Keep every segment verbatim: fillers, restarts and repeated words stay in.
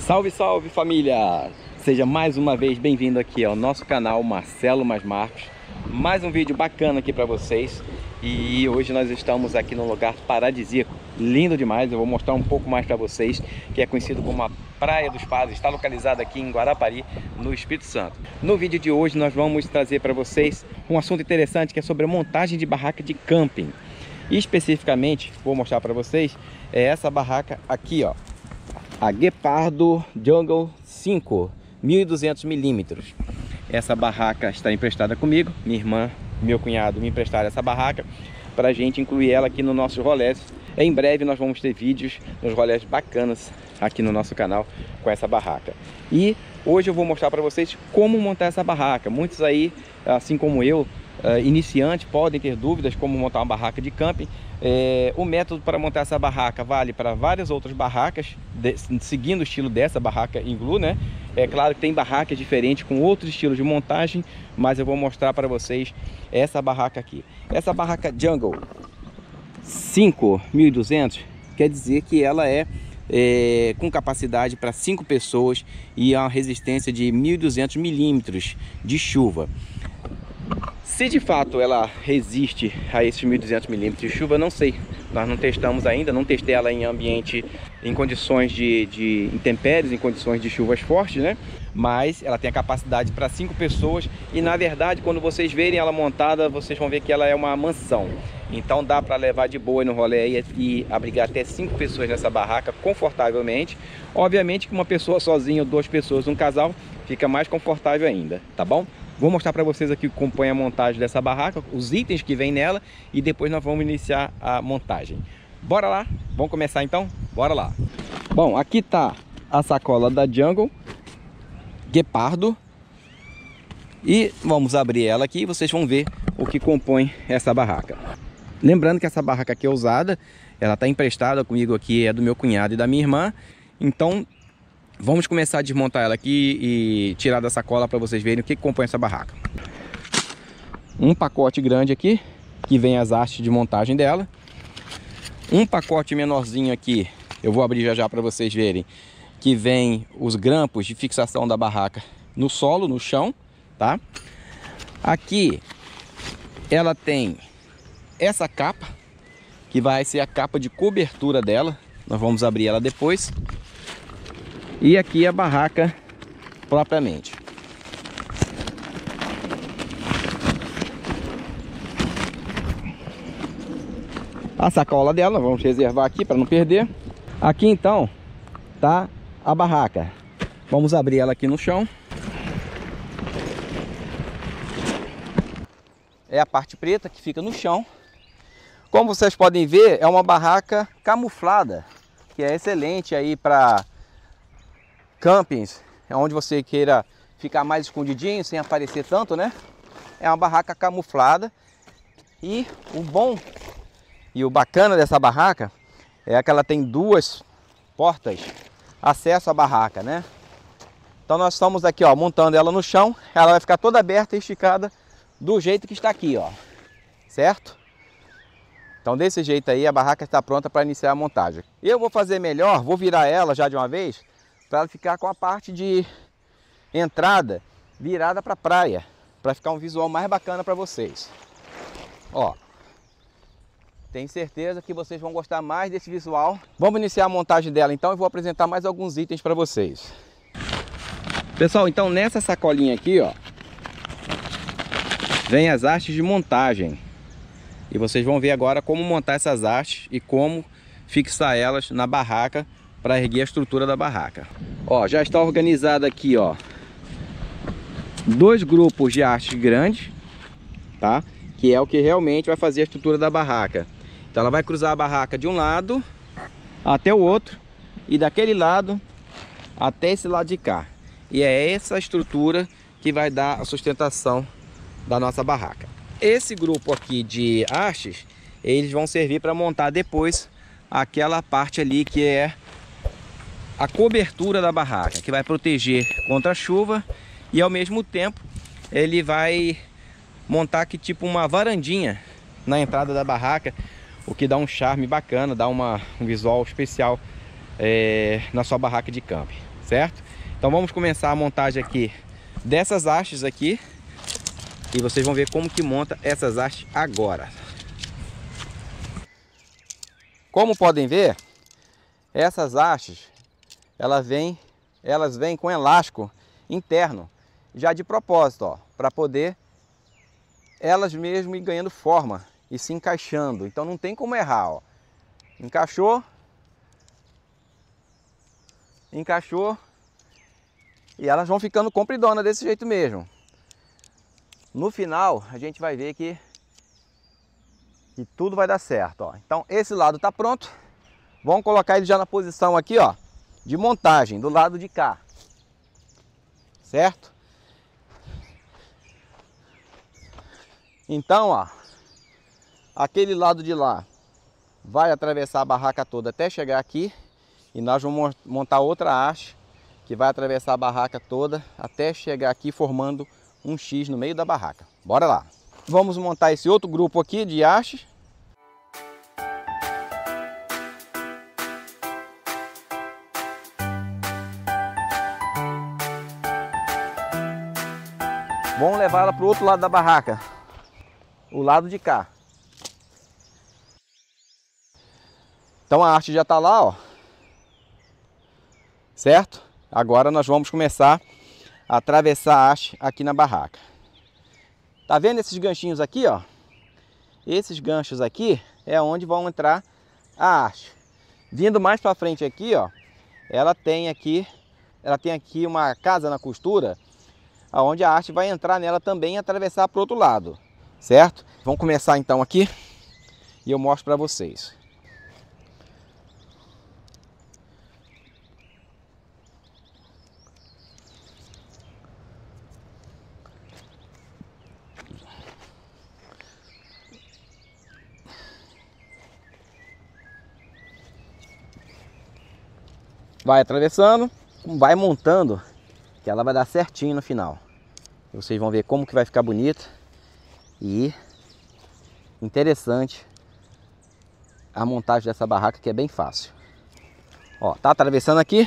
Salve, salve família! Seja mais uma vez bem-vindo aqui ao nosso canal Marcelo Mais Marcos. Mais um vídeo bacana aqui para vocês. E hoje nós estamos aqui num lugar paradisíaco, lindo demais. Eu vou mostrar um pouco mais para vocês, que é conhecido como a Praia dos Padres. Está localizada aqui em Guarapari, no Espírito Santo. No vídeo de hoje nós vamos trazer para vocês um assunto interessante, que é sobre a montagem de barraca de camping. E especificamente, vou mostrar para vocês, é essa barraca aqui, ó. A Gepardo Jungle cinco, mil e duzentos milímetros. Essa barraca está emprestada comigo. Minha irmã e meu cunhado me emprestaram essa barraca para a gente incluir ela aqui no nosso rolês. Em breve nós vamos ter vídeos nos rolês bacanas aqui no nosso canal com essa barraca. E hoje eu vou mostrar para vocês como montar essa barraca. Muitos aí, assim como eu, Uh, iniciantes, podem ter dúvidas como montar uma barraca de camping. É, o método para montar essa barraca vale para várias outras barracas, de, seguindo o estilo dessa barraca Igloo, né? É claro que tem barracas diferentes com outros estilos de montagem, mas eu vou mostrar para vocês essa barraca aqui. Essa barraca Jungle cinco mil e duzentos quer dizer que ela é, é com capacidade para cinco pessoas e a resistência de mil e duzentos milímetros de chuva. Se de fato ela resiste a esses mil e duzentos milímetros de chuva, não sei. Nós não testamos ainda, não testei ela em ambiente, em condições de, de intempéries, em condições de chuvas fortes, né? Mas ela tem a capacidade para cinco pessoas e, na verdade, quando vocês verem ela montada, vocês vão ver que ela é uma mansão. Então dá para levar de boa no rolê e, e abrigar até cinco pessoas nessa barraca confortavelmente. Obviamente que uma pessoa sozinha ou duas pessoas, um casal, fica mais confortável ainda, tá bom? Vou mostrar para vocês aqui como compõe a montagem dessa barraca, os itens que vem nela, e depois nós vamos iniciar a montagem. Bora lá? Vamos começar então? Bora lá! Bom, aqui tá a sacola da Jungle Gepardo e vamos abrir ela aqui e vocês vão ver o que compõe essa barraca. Lembrando que essa barraca aqui é usada, ela está emprestada comigo aqui, é do meu cunhado e da minha irmã, então vamos começar a desmontar ela aqui e tirar da sacola para vocês verem o que compõe essa barraca. Um pacote grande aqui, que vem as hastes de montagem dela. Um pacote menorzinho aqui, eu vou abrir já já para vocês verem, que vem os grampos de fixação da barraca no solo, no chão, tá? Aqui ela tem essa capa, que vai ser a capa de cobertura dela. Nós vamos abrir ela depois. E aqui a barraca propriamente. A sacola dela, vamos reservar aqui para não perder. Aqui então tá a barraca. Vamos abrir ela aqui no chão. É a parte preta que fica no chão. Como vocês podem ver, é uma barraca camuflada, que é excelente aí para campings, é onde você queira ficar mais escondidinho, sem aparecer tanto, né? É uma barraca camuflada. E o bom e o bacana dessa barraca é que ela tem duas portas acesso à barraca, né? Então nós estamos aqui, ó, montando ela no chão. Ela vai ficar toda aberta e esticada do jeito que está aqui, ó, certo? Então desse jeito aí a barraca está pronta para iniciar a montagem. Eu vou fazer melhor, vou virar ela já de uma vez, para ela ficar com a parte de entrada virada para a praia, para ficar um visual mais bacana para vocês. Ó, tenho certeza que vocês vão gostar mais desse visual. Vamos iniciar a montagem dela então. Eu vou apresentar mais alguns itens para vocês. Pessoal, então nessa sacolinha aqui, ó, vem as hastes de montagem. E vocês vão ver agora como montar essas hastes e como fixar elas na barraca para erguer a estrutura da barraca. Ó, já está organizado aqui, ó, dois grupos de hastes grandes, tá? Que é o que realmente vai fazer a estrutura da barraca. Então ela vai cruzar a barraca de um lado até o outro e daquele lado até esse lado de cá. E é essa estrutura que vai dar a sustentação da nossa barraca. Esse grupo aqui de hastes, eles vão servir para montar depois aquela parte ali que é a cobertura da barraca, que vai proteger contra a chuva e ao mesmo tempo ele vai montar aqui tipo uma varandinha na entrada da barraca, o que dá um charme bacana, dá uma, um visual especial é, na sua barraca de camping, certo? Então vamos começar a montagem aqui dessas hastes aqui e vocês vão ver como que monta essas hastes agora. Como podem ver, essas hastes elas vêm, elas vêm com elástico interno, já de propósito, ó, para poder elas mesmo ir ganhando forma e se encaixando. Então não tem como errar, ó. Encaixou, encaixou e elas vão ficando compridonas desse jeito mesmo. No final a gente vai ver que, que tudo vai dar certo, ó. Então esse lado está pronto. Vamos colocar ele já na posição aqui, ó, de montagem do lado de cá, certo? Então, ó, aquele lado de lá vai atravessar a barraca toda até chegar aqui e nós vamos montar outra haste que vai atravessar a barraca toda até chegar aqui formando um X no meio da barraca. Bora lá! Vamos montar esse outro grupo aqui de hastes. Vamos levar ela para o outro lado da barraca, o lado de cá. Então a haste já está lá, ó, certo? Agora nós vamos começar a atravessar a haste aqui na barraca. Tá vendo esses ganchinhos aqui, ó? Esses ganchos aqui é onde vão entrar a haste. Vindo mais para frente aqui, ó, ela tem aqui, ela tem aqui uma casa na costura, aonde a haste vai entrar nela também e atravessar para o outro lado, certo? Vamos começar então aqui e eu mostro para vocês. Vai atravessando, vai montando, que ela vai dar certinho no final. Vocês vão ver como que vai ficar bonita e interessante a montagem dessa barraca, que é bem fácil. Ó, tá atravessando aqui.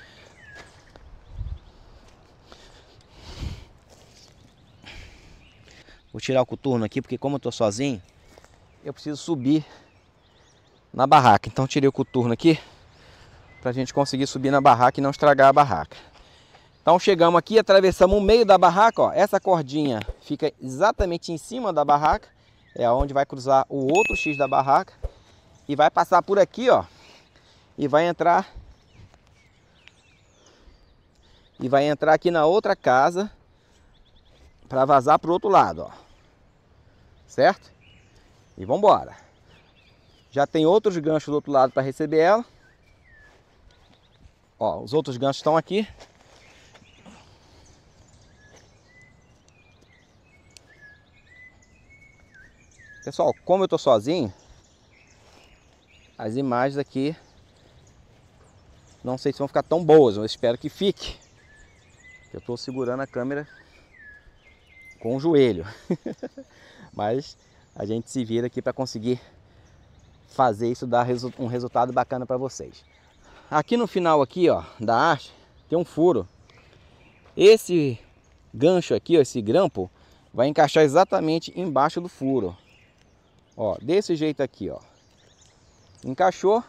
Vou tirar o coturno aqui, porque como eu tô sozinho, eu preciso subir na barraca. Então tirei o coturno aqui pra gente conseguir subir na barraca e não estragar a barraca. Então chegamos aqui, atravessamos o meio da barraca, ó. Essa cordinha fica exatamente em cima da barraca, é onde vai cruzar o outro X da barraca e vai passar por aqui, ó, e vai entrar e vai entrar aqui na outra casa para vazar para o outro lado, ó, certo? E vamos embora. Já tem outros ganchos do outro lado para receber ela. Ó, os outros ganchos estão aqui. Pessoal, como eu tô sozinho, as imagens aqui não sei se vão ficar tão boas, mas espero que fique. Eu tô segurando a câmera com o joelho. Mas a gente se vira aqui para conseguir fazer isso dar um resultado bacana para vocês. Aqui no final aqui, ó, da haste tem um furo. Esse gancho aqui, ó, esse grampo vai encaixar exatamente embaixo do furo. Ó, desse jeito aqui, ó. Encaixou.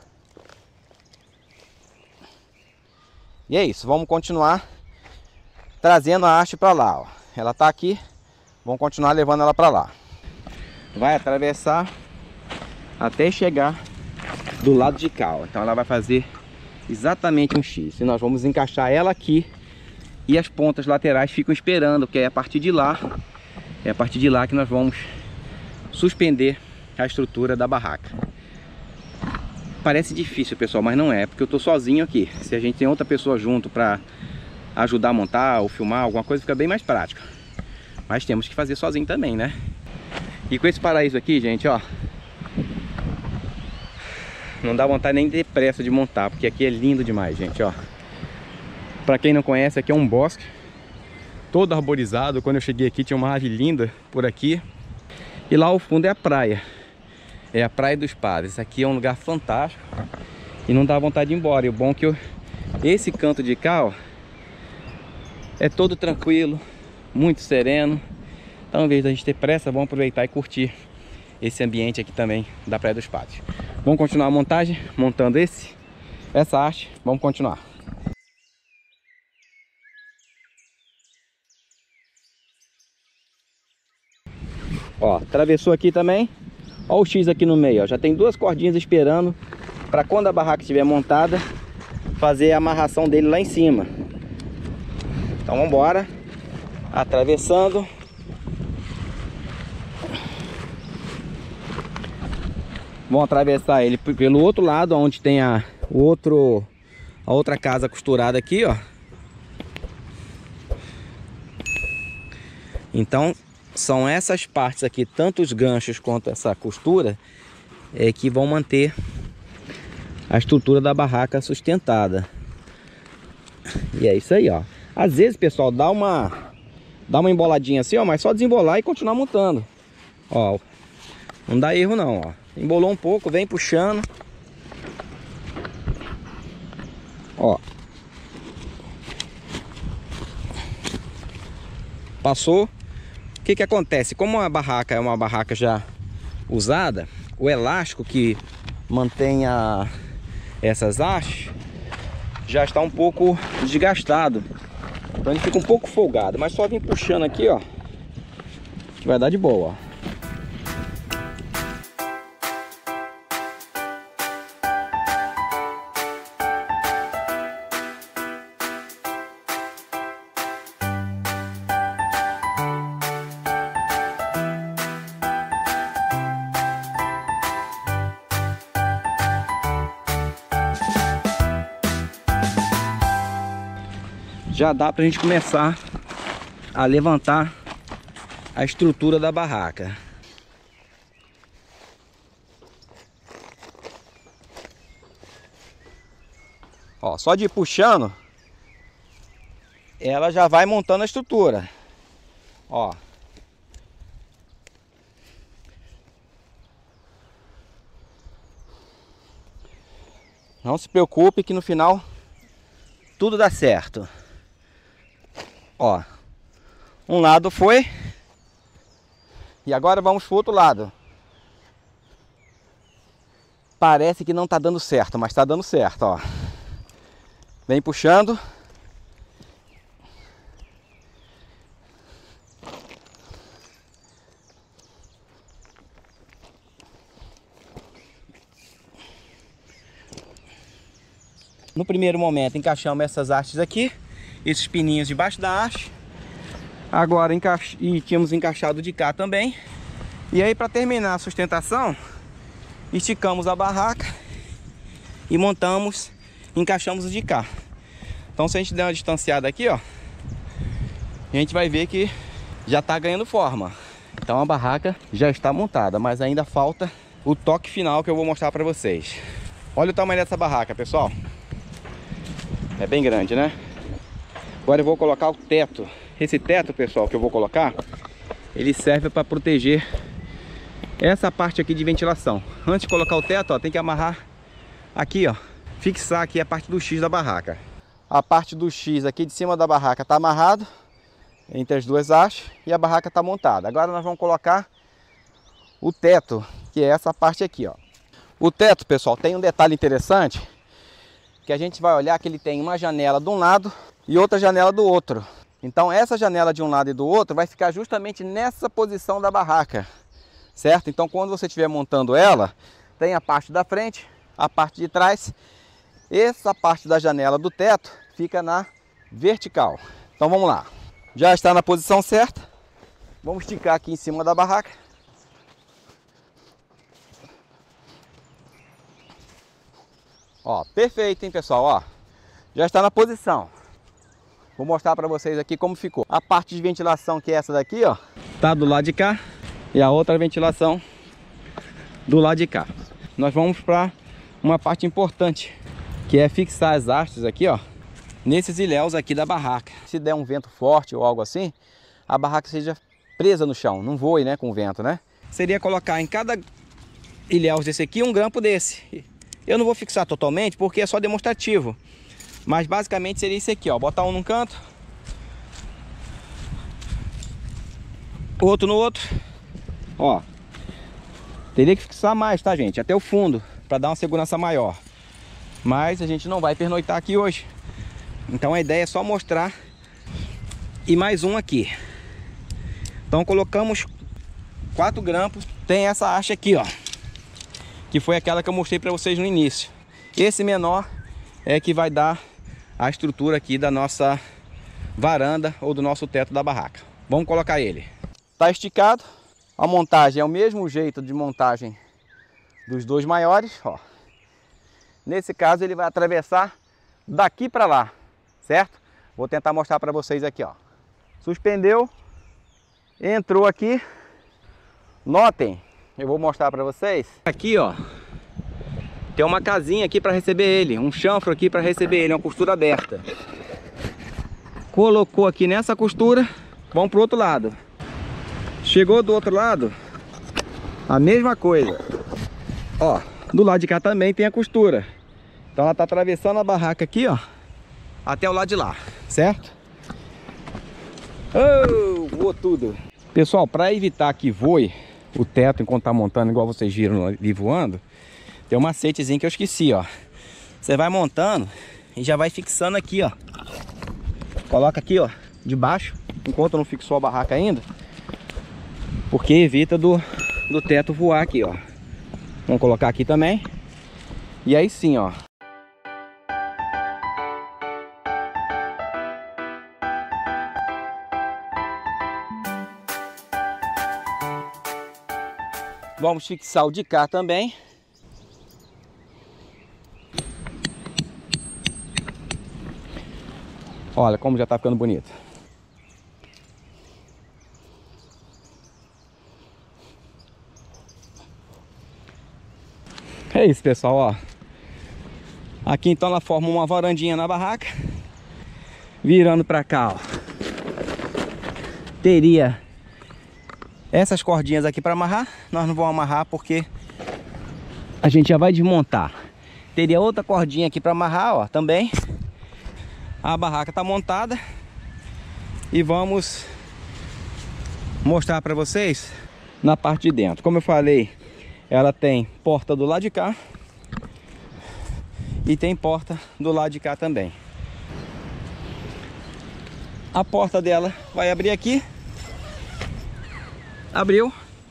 E é isso, vamos continuar trazendo a haste para lá, ó. Ela tá aqui, vamos continuar levando ela para lá. Vai atravessar até chegar do lado de cá, ó. Então ela vai fazer exatamente um X. E nós vamos encaixar ela aqui e as pontas laterais ficam esperando, porque é a partir de lá, é a partir de lá que nós vamos suspender a estrutura da barraca. Parece difícil, pessoal, mas não é, porque eu tô sozinho aqui. Se a gente tem outra pessoa junto para ajudar a montar ou filmar alguma coisa, fica bem mais prático. Mas temos que fazer sozinho também, né? E com esse paraíso aqui, gente, ó, não dá vontade nem de ter pressa de montar, porque aqui é lindo demais, gente, ó. Pra quem não conhece, aqui é um bosque todo arborizado. Quando eu cheguei aqui tinha uma árvore linda por aqui. E lá ao fundo é a praia. É a Praia dos Padres. Aqui é um lugar fantástico e não dá vontade de ir embora. E o bom é que eu, esse canto de cá, ó, É todo tranquilo, muito sereno. Então, em vez da gente ter pressa, vamos aproveitar e curtir esse ambiente aqui também da Praia dos Padres. Vamos continuar a montagem, montando esse, essa haste. Vamos continuar. Ó, atravessou aqui também. Ó o X aqui no meio, ó. Já tem duas cordinhas esperando para quando a barraca estiver montada, fazer a amarração dele lá em cima. Então vamos embora. Atravessando. Vamos atravessar ele pelo outro lado, onde tem a, o outro, a outra casa costurada aqui, ó. Então são essas partes aqui, tanto os ganchos quanto essa costura, é que vão manter a estrutura da barraca sustentada. E é isso aí, ó. Às vezes, pessoal, dá uma dá uma emboladinha assim, ó, mas só desembolar e continuar montando. Ó, não dá erro não, ó. Embolou um pouco, vem puxando. Ó. Passou. O que que acontece? Como a barraca é uma barraca já usada, o elástico que mantém a, essas hastes já está um pouco desgastado. Então ele fica um pouco folgado. Mas só vir puxando aqui, ó, que vai dar de boa, ó. Já dá pra gente começar a levantar a estrutura da barraca. Ó, só de ir puxando, ela já vai montando a estrutura. Ó. Não se preocupe que no final tudo dá certo. Ó, um lado foi. E agora vamos pro outro lado. Parece que não tá dando certo, mas tá dando certo, ó. Vem puxando. No primeiro momento encaixamos essas hastes aqui, esses pininhos debaixo da haste. Agora encaixa... e tínhamos encaixado de cá também. E aí, para terminar a sustentação, esticamos a barraca e montamos, encaixamos o de cá. Então se a gente der uma distanciada aqui, ó, a gente vai ver que já está ganhando forma. Então a barraca já está montada, mas ainda falta o toque final que eu vou mostrar para vocês. Olha o tamanho dessa barraca, pessoal. É bem grande, né? Agora eu vou colocar o teto. Esse teto, pessoal, que eu vou colocar, ele serve para proteger essa parte aqui de ventilação. Antes de colocar o teto, ó, tem que amarrar aqui, ó, fixar aqui a parte do X da barraca. A parte do X aqui de cima da barraca está amarrado entre as duas hastes e a barraca está montada. Agora nós vamos colocar o teto, que é essa parte aqui, ó. O teto, pessoal, tem um detalhe interessante, que a gente vai olhar que ele tem uma janela de um lado e outra janela do outro. Então essa janela de um lado e do outro vai ficar justamente nessa posição da barraca, certo? Então quando você estiver montando ela, tem a parte da frente, a parte de trás. Essa parte da janela do teto fica na vertical. Então vamos lá. Já está na posição certa. Vamos esticar aqui em cima da barraca. Ó, perfeito, hein, pessoal, ó. Já está na posição. Vou mostrar para vocês aqui como ficou. A parte de ventilação, que é essa daqui, ó, tá do lado de cá, e a outra ventilação do lado de cá. Nós vamos para uma parte importante, que é fixar as hastes aqui, ó, nesses ilhéus aqui da barraca. Se der um vento forte ou algo assim, a barraca seja presa no chão, não voe, né, com o vento, né? Seria colocar em cada ilhéu desse aqui um grampo desse. Eu não vou fixar totalmente porque é só demonstrativo. Mas basicamente seria isso aqui, ó. Botar um num canto, outro no outro. Ó, teria que fixar mais, tá, gente? Até o fundo, para dar uma segurança maior. Mas a gente não vai pernoitar aqui hoje. Então a ideia é só mostrar. E mais um aqui. Então colocamos quatro grampos. Tem essa haste aqui, ó, que foi aquela que eu mostrei para vocês no início. Esse menor é que vai dar a estrutura aqui da nossa varanda ou do nosso teto da barraca. Vamos colocar ele. Tá esticado. A montagem é o mesmo jeito de montagem dos dois maiores, ó. Nesse caso ele vai atravessar daqui para lá, certo? Vou tentar mostrar para vocês aqui, ó. Suspendeu, entrou aqui. Notem, eu vou mostrar para vocês. Aqui, ó, tem uma casinha aqui para receber ele, um chanfro aqui para receber ele, uma costura aberta. Colocou aqui nessa costura, vamos pro outro lado. Chegou do outro lado, a mesma coisa. Ó, do lado de cá também tem a costura. Então ela tá atravessando a barraca aqui, ó, até o lado de lá, certo? Oh, voou tudo. Pessoal, para evitar que voe o teto enquanto tá montando, igual vocês viram ali voando, tem um macetezinho que eu esqueci, ó. Você vai montando e já vai fixando aqui, ó. Coloca aqui, ó, de baixo, enquanto não fixou a barraca ainda, porque evita do, do teto voar aqui, ó. Vamos colocar aqui também. E aí sim, ó. Vamos fixar o de cá também. Olha como já tá ficando bonito. É isso, pessoal, ó. Aqui então ela forma uma varandinha na barraca. Virando pra cá, ó, teria essas cordinhas aqui para amarrar. Nós não vamos amarrar porque a gente já vai desmontar. Teria outra cordinha aqui para amarrar, ó, também. A barraca tá montada. E vamos mostrar para vocês na parte de dentro. Como eu falei, ela tem porta do lado de cá e tem porta do lado de cá também. A porta dela vai abrir aqui. Abriu.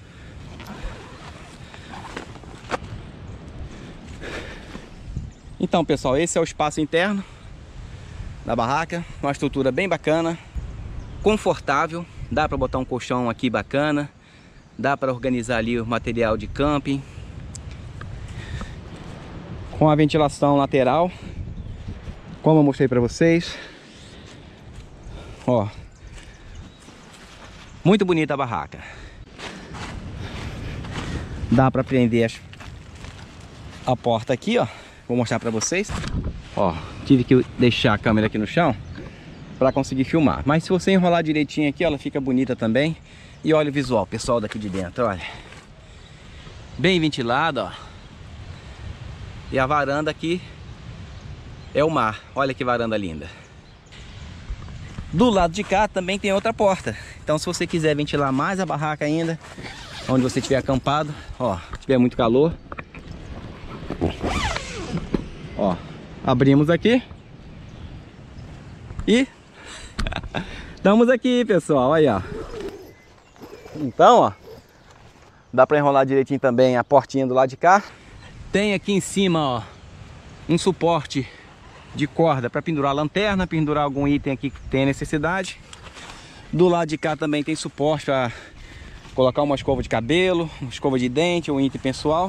Então, pessoal, esse é o espaço interno da barraca. Uma estrutura bem bacana, confortável. Dá para botar um colchão aqui bacana. Dá para organizar ali o material de camping. Com a ventilação lateral, como eu mostrei para vocês. Ó, muito bonita a barraca. Dá para prender as... a porta aqui, ó. Vou mostrar para vocês. Ó, tive que deixar a câmera aqui no chão para conseguir filmar. Mas se você enrolar direitinho aqui, ó, ela fica bonita também. E olha o visual, pessoal, daqui de dentro, olha. Bem ventilado, ó. E a varanda aqui é o mar. Olha que varanda linda. Do lado de cá também tem outra porta. Então se você quiser ventilar mais a barraca ainda, onde você estiver acampado, ó, tiver muito calor, ó, abrimos aqui e estamos aqui, pessoal, aí, ó. Então, ó, dá para enrolar direitinho também a portinha do lado de cá. Tem aqui em cima, ó, um suporte de corda para pendurar a lanterna, pendurar algum item aqui que tem necessidade. Do lado de cá também tem suporte para colocar uma escova de cabelo, uma escova de dente, um item pessoal.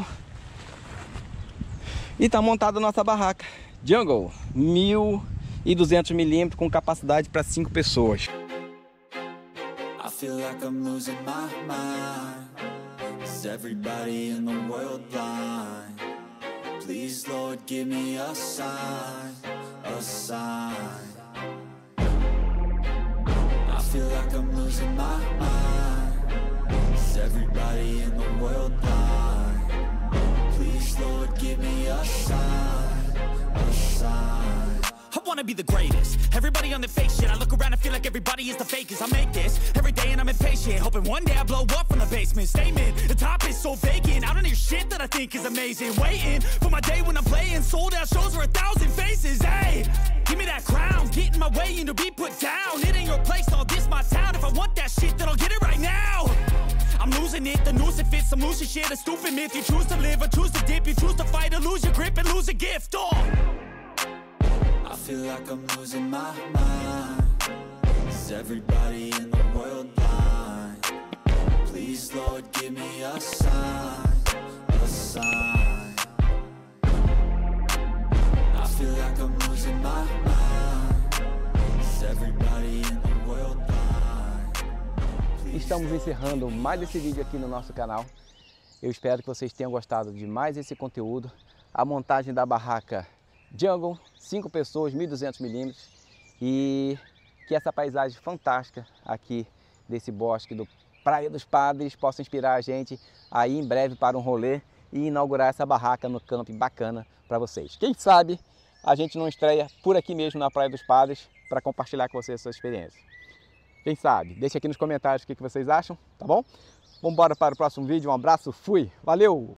E tá montada a nossa barraca Jungle mil e duzentos milímetros com capacidade para cinco pessoas. I feel like I'm losing my mind. Is everybody in the world blind? Please, Lord, give me a sign, a sign. I feel like I'm losing my mind. Is everybody in the world blind? Please, Lord, give me a sign, a sign. I wanna be the greatest. Everybody on the fake shit. I look around and feel like everybody is the fakest. I make this every day and I'm impatient, hoping one day I blow up from the basement. Statement, the top is so vacant. I don't hear shit that I think is amazing. Waiting for my day when I'm playing sold out shows for a thousand faces. Hey, give me that crown, get in my way and to be put down. It ain't your place, all this my town. If I want that shit, then I'll get it right now. I'm losing it, the noose it fits, I'm losing shit. A stupid myth, you choose to live or choose to dip. You choose to fight or lose your grip and lose a gift. Oh, I feel like I'm losing my mind. Is everybody in the world blind? Please, Lord, give me a sign, a sign. I feel like I'm losing my mind. Is everybody in the world blind? Estamos encerrando mais esse vídeo aqui no nosso canal. Eu espero que vocês tenham gostado de mais esse conteúdo. A montagem da barraca Jungle, cinco pessoas, mil e duzentos milímetros. E que essa paisagem fantástica aqui desse bosque do Praia dos Padres possa inspirar a gente a ir em breve para um rolê e inaugurar essa barraca no camping bacana para vocês. Quem sabe a gente não estreia por aqui mesmo na Praia dos Padres para compartilhar com vocês a sua experiência. Quem sabe? Deixa aqui nos comentários o que vocês acham, tá bom? Vamos embora para o próximo vídeo. Um abraço, fui, valeu!